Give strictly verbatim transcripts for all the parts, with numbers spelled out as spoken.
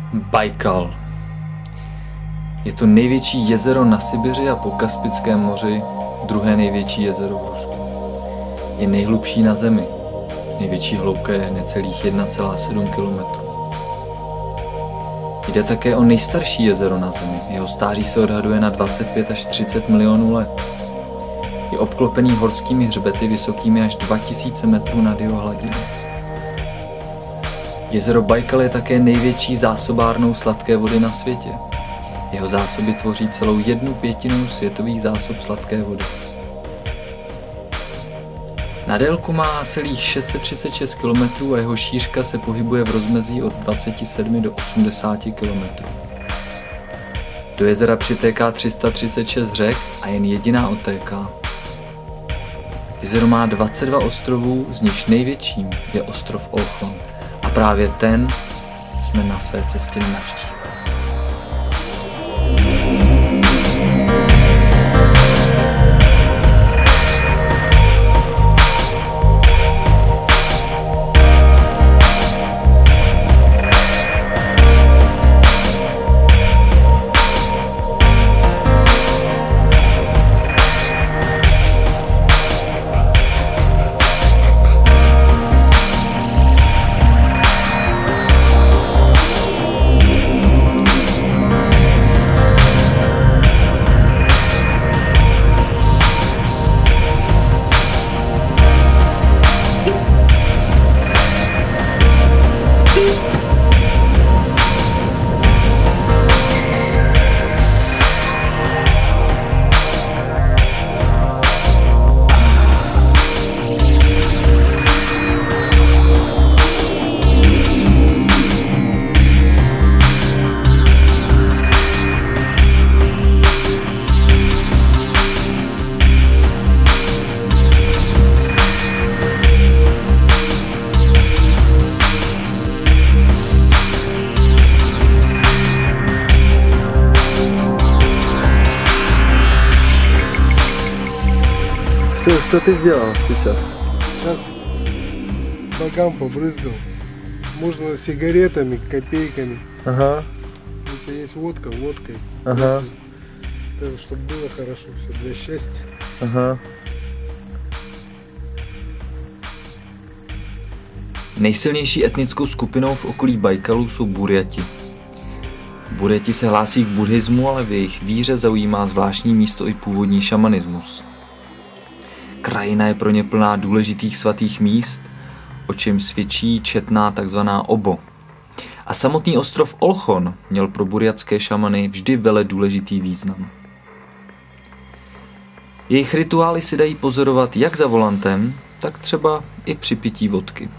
Bajkal. Je to největší jezero na Sibiři a po Kaspickém moři druhé největší jezero v Rusku. Je nejhlubší na Zemi. Největší hloubka je necelých jedna celá sedm kilometrů. Jde také o nejstarší jezero na Zemi. Jeho stáří se odhaduje na dvacet pět až třicet milionů let. Je obklopený horskými hřbety vysokými až dva tisíce metrů nad jeho hladinou. Jezero Bajkal je také největší zásobárnou sladké vody na světě. Jeho zásoby tvoří celou jednu pětinu světových zásob sladké vody. Na délku má celých šest set třicet šest kilometrů a jeho šířka se pohybuje v rozmezí od dvacet sedm do osmdesáti kilometrů. Do jezera přitéká tři sta třicet šest řek a jen jediná odtéká. Jezero má dvacet dva ostrovů, z nichž největším je ostrov Olchon. A právě ten jsme na své cestě navštívili. Что, что ты сделал сейчас? Сейчас богам побрызгал. Можно сигаретами, копейками. Ага. Если есть водка, водкой. Ага. Так, чтобы было хорошо все для счастья. Ага. Nejsilnější etnickou skupinou v okolí Bajkalu jsou Burjati. Burjati se hlásí k buddhismu, ale v jejich víře zaujímá zvláštní místo i původní šamanismus. Krajina je pro ně plná důležitých svatých míst, o čem svědčí četná takzvaná obo. A samotný ostrov Olchon měl pro burjatské šamany vždy vele důležitý význam. Jejich rituály si dají pozorovat jak za volantem, tak třeba i při pití vodky.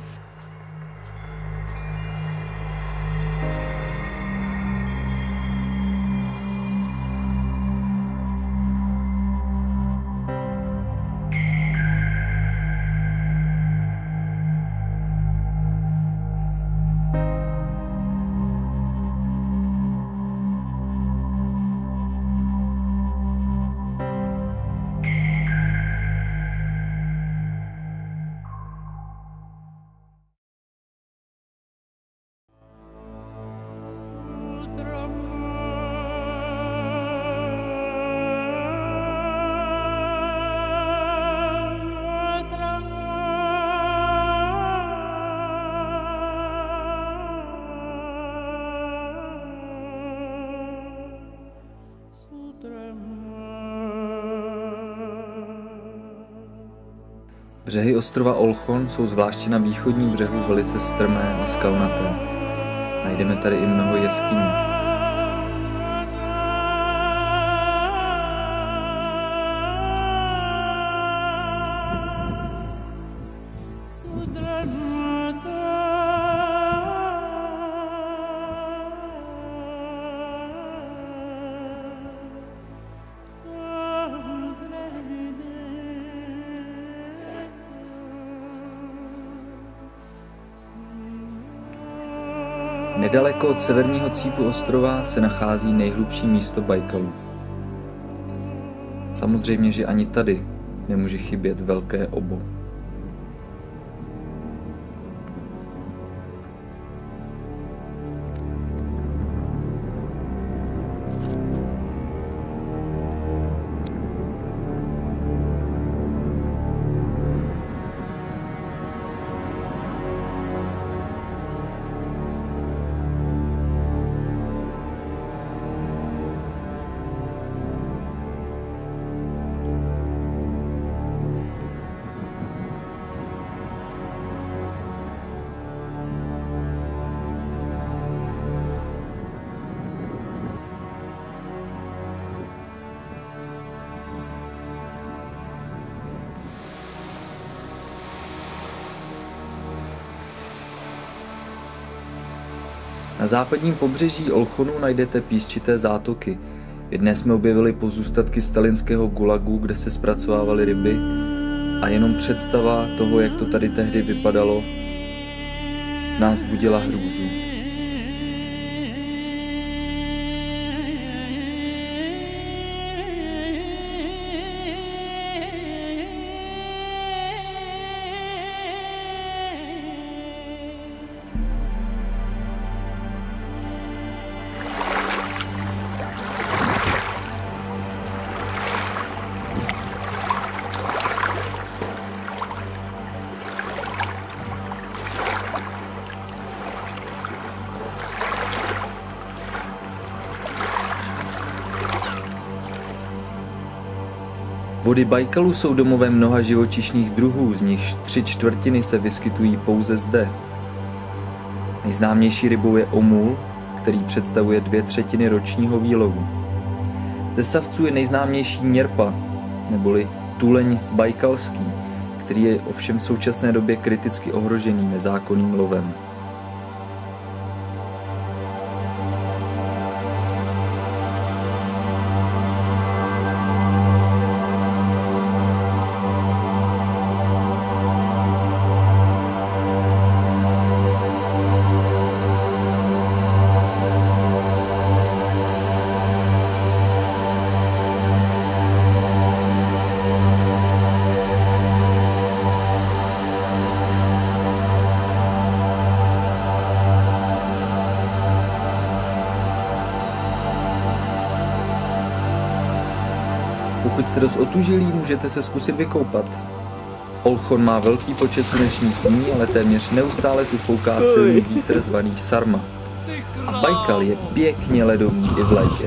Břehy ostrova Olchon jsou zvláště na východním břehu velice strmé a skalnaté. Najdeme tady i mnoho jeskyní. Nedaleko od severního cípu ostrova se nachází nejhlubší místo Bajkalu. Samozřejmě, že ani tady nemůže chybět velké obo. Na západním pobřeží Olchonu najdete písčité zátoky. V jedné jsme objevili pozůstatky stalinského gulagu, kde se zpracovávaly ryby, a jenom představa toho, jak to tady tehdy vypadalo, v nás budila hrůzu. Vody Bajkalu jsou domovem mnoha živočišných druhů, z nichž tři čtvrtiny se vyskytují pouze zde. Nejznámější rybou je omul, který představuje dvě třetiny ročního výlovu. Ze savců je nejznámější něrpa, neboli tuleň bajkalský, který je ovšem v současné době kriticky ohrožený nezákonným lovem. Pokud jste dost otužilí, můžete se zkusit vykoupat. Olchon má velký počet slunečních dní, ale téměř neustále tu fouká silný vítr zvaný Sarma. A Bajkal je pěkně ledový i v létě.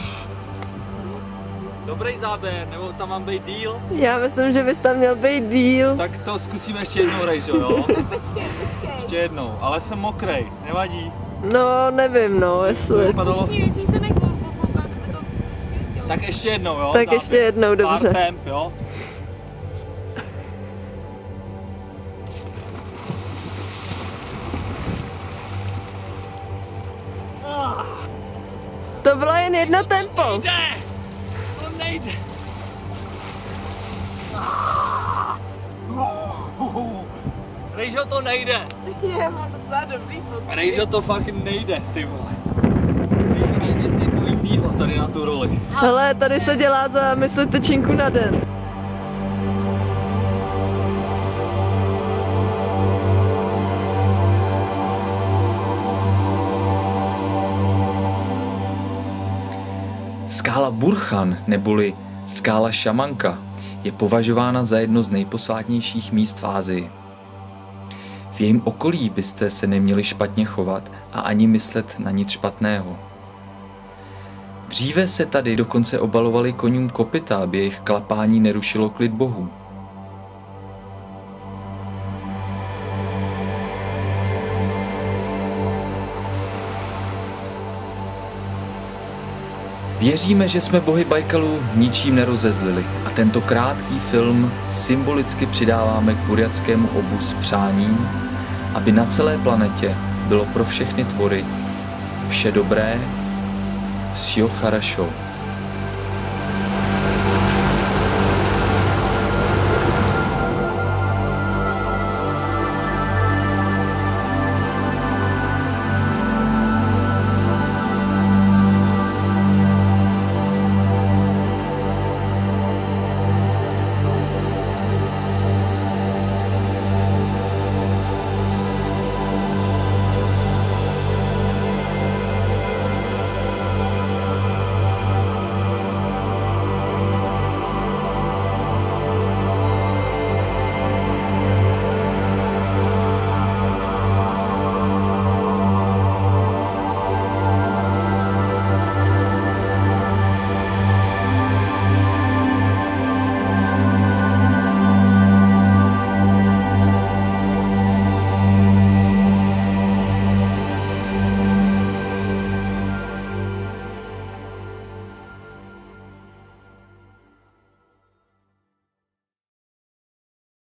Dobrý záběr, nebo tam mám být díl? Já myslím, že bys tam měl být díl. Tak to zkusíme ještě jednou, Rejžo, jo? Počkej, počkej. Ještě jednou, ale jsem mokrej, nevadí. No, nevím, no, jestli. Tak ještě jednou, jo? Tak záběr. ještě jednou, dobře. Pár temp, jo? To bylo jen jedno tempo. Nejde! To nejde! Rejžo, to nejde! Je, mám docela dobrý fotky. Rejžo, to fakt nejde, ty vole. Rejžo, najdi si jako jinýho tady na tu roli. Hele, tady se dělá za mysli tyčinku na den. Skála Burchan, neboli skála Šamanka, je považována za jedno z nejposvátnějších míst v Asii. V jejím okolí byste se neměli špatně chovat a ani myslet na nic špatného. Dříve se tady dokonce obalovali koňům kopyta, aby jejich klapání nerušilo klid bohů. Věříme, že jsme bohy Bajkalu ničím nerozezlili a tento krátký film symbolicky přidáváme k burjatskému obu s přáním, aby na celé planetě bylo pro všechny tvory vše dobré, всё хорошо.